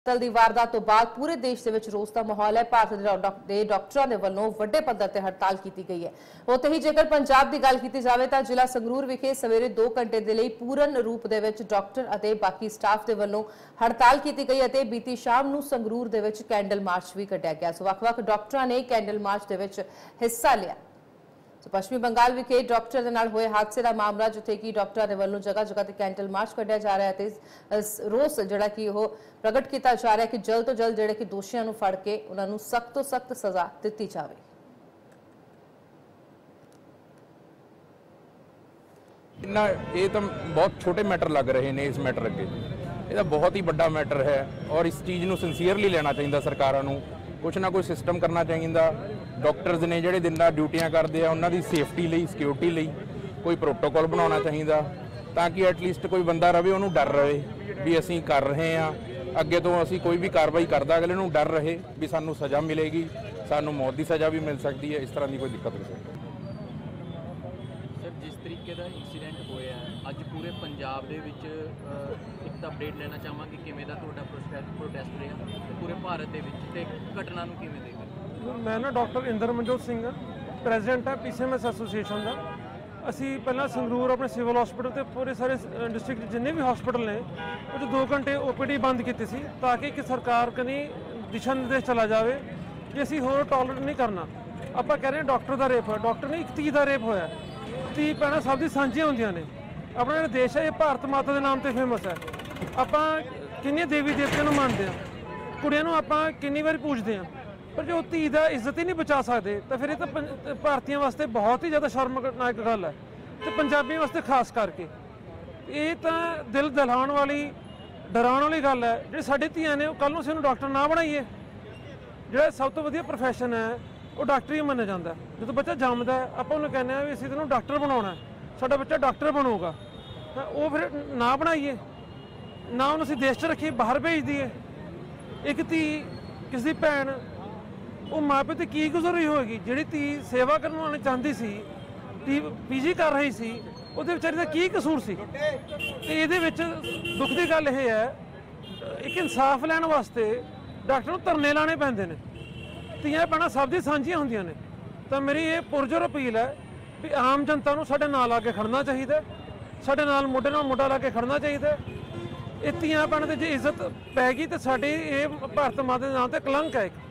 ਕਤਲ ਦੀ ਵਾਰਦਾਤ ਤੋਂ ਬਾਅਦ ਪੂਰੇ ਦੇਸ਼ ਦੇ ਵਿੱਚ ਰੋਸ ਦਾ ਮਾਹੌਲ ਹੈ। ਭਾਰਤ ਦੇ ਡਾਕਟਰਾਂ ਦੇ ਵੱਲੋਂ ਵੱਡੇ ਪੱਧਰ ਤੇ ਹੜਤਾਲ ਕੀਤੀ ਗਈ ਹੈ। ਉੱਥੇ ਹੀ ਜੇਕਰ ਪੰਜਾਬ ਦੀ ਗੱਲ ਕੀਤੀ ਜਾਵੇ ਤਾਂ ਜ਼ਿਲ੍ਹਾ ਸੰਗਰੂਰ ਵਿਖੇ ਸਵੇਰੇ 2 ਘੰਟੇ ਦੇ ਲਈ ਪੂਰਨ ਰੂਪ ਦੇ ਵਿੱਚ ਡਾਕਟਰ ਅਤੇ ਬਾਕੀ ਸਟਾਫ ਦੇ ਵੱਲੋਂ ਹੜਤਾਲ ਕੀਤੀ ਗਈ ਅਤੇ ਬੀਤੀ ਸ਼ਾਮ ਨੂੰ ਸੰਗਰੂਰ ਦੇ ਵਿੱਚ ਕੈਂਡਲ ਮਾਰਚ ਵੀ ਕੱਢਿਆ ਗਿਆ। ਸੋ ਵੱਖ-ਵੱਖ ਡਾਕਟਰਾਂ ਨੇ ਕੈਂਡਲ ਮਾਰਚ ਦੇ ਵਿੱਚ ਹਿੱਸਾ ਲਿਆ। पश्चिमी बंगाल विखे डॉक्टर दे नाल होए हादसे दा मामला जिथे कि डॉक्टरां दे वल्लों जगह जगह ते कैंडल मार्च कढिया जा रहा है ते रोस जिहड़ा कि ओह प्रगट किया जा रहा है कि जल्द तो जल्द जिहड़े कि दोषियों नूं फड़ के उन्हां नूं सख्त तो सख्त सज़ा दित्ती जावे। इन्ना ये तो बहुत छोटे मैटर लग रहे हैं, इस मैटर अगे ये बहुत ही बड़ा मैटर है और इस चीज़ नूं सिंसीयरली लेना चाहिए। सरकारां नूं कुछ ना कोई सिस्टम करना चाहिए। डॉक्टर्स ने ਜਿਹੜੇ ਦਿਨ ਰਾਤ ਡਿਊਟੀਆਂ ਕਰਦੇ ਆ ਉਹਨਾਂ ਦੀ ਸੇਫਟੀ ਲਈ ਸਿਕਿਉਰਿਟੀ ਲਈ ਕੋਈ ਪ੍ਰੋਟੋਕਾਲ ਬਣਾਉਣਾ ਚਾਹੀਦਾ ਤਾਂ ਕਿ ਐਟਲੀਸਟ ਕੋਈ ਬੰਦਾ ਰਵੇ ਉਹਨੂੰ ਡਰ ਰਹੇ ਵੀ ਅਸੀਂ ਕਰ ਰਹੇ ਆ ਅੱਗੇ ਤੋਂ ਅਸੀਂ ਕੋਈ ਵੀ ਕਾਰਵਾਈ ਕਰਦਾ ਅਗਲੇ ਨੂੰ ਡਰ ਰਹੇ ਵੀ ਸਾਨੂੰ ਸਜ਼ਾ ਮਿਲੇਗੀ, ਸਾਨੂੰ ਮੌਤ ਦੀ ਸਜ਼ਾ ਵੀ ਮਿਲ ਸਕਦੀ ਹੈ। ਇਸ ਤਰ੍ਹਾਂ ਦੀ ਕੋਈ ਦਿੱਕਤ ਨਹੀਂ ਹੈ। ਸਰ ਜਿਸ ਤਰੀਕੇ ਦਾ ਇਨਸੀਡੈਂਟ ਹੋਇਆ ਅੱਜ ਪੂਰੇ ਪੰਜਾਬ ਦੇ ਵਿੱਚ ਇੱਕ ਤਾਂ ਅਪਡੇਟ ਲੈਣਾ ਚਾਹਾਂਗੇ ਕਿਵੇਂ ਦਾ ਤੁਹਾਡਾ ਪ੍ਰੋਟੈਸਟ ਰਿਹਾ ਪੂਰੇ ਭਾਰਤ ਦੇ ਵਿੱਚ ਤੇ ਘਟਨਾ ਨੂੰ ਕਿਵੇਂ ਦੇਖਦੇ? मैं ना डॉक्टर इंद्रमनजोत सिंह प्रेजिडेंट है PCMS एसोसीएशन का। असी पहला संगरूर अपने सिविल हॉस्पिटल ते पूरे सारे डिस्ट्रिक्ट जिन्ने भी हॉस्पिटल ने वो 2 घंटे OPD बंद की सी ताकि कि सरकार कनी दिशा निर्देश चला जाए कि असी होर टॉलरेट नहीं करना। आप कह रहे हैं डॉक्टर का रेप है, डॉक्टर ने एक धी का रेप होया, धी भैणां सब दी सांझियां होंदियां ने। अपना जिहड़ा देश है ये भारत माता के नाम से फेमस है। आप किन्ने देवी देवतियां नूं मानते हैं, कुड़ियां नूं आपां किन्नी बारी पूजते हैं, पर जो धी का इज्जत ही नहीं बचा सकते तो फिर ये तो भारतीयों वास्ते बहुत ही ज़्यादा शर्मनाक गल है तो पंजाबियों वास्ते खास करके ये तो दिल दहलाने वाली डराने वाली गल है। जो साढ़े धियां ने कल नूं असीं डॉक्टर ना बनाइए, जो सब तो वधिया प्रोफैशन है वो डॉक्टर ही मन्निया जाता है। जो बच्चा जमदा है आप उन्हें कहने भी असीं तैनूं डॉक्टर बनाउणा है, साडा बच्चा डॉक्टर बनूगा, वो फिर ना बनाइए ना उन्हें असीं देश च रखिए बाहर भेज दिए। एक धी किसी भैन वो माँ प्यो ते की गुजर रही होगी जिहड़ी धी सेवा करवाना चाहती सी, धी PG कर रही सी, उहदे विचारी दा की कसूर सी। ते इहदे विच दुख दी गल इह है एक इंसाफ लैण वास्ते डॉक्टर नूं धरने लाने पैंदे ने। धीआं भैणां सब दी सांझियां हुंदियां ने। तां मेरी ये पुरजोर अपील है भी आम जनता नूं साडे नाल आ के खड़ना चाहिए, साडे नाल मोढे नाल मोढा ला के खड़ना चाहिए। ਇਹ ਧੀਆਂ ਭੈਣਾਂ ਤੇ ਜੇ ਇੱਜ਼ਤ ਪੈ ਗਈ ਤੇ ਸਾਡੇ ਇਹ ਭਾਰਤ ਮਾਤਾ ਦੇ ਨਾਂ ਤੇ ਕਲੰਕ ਹੈ।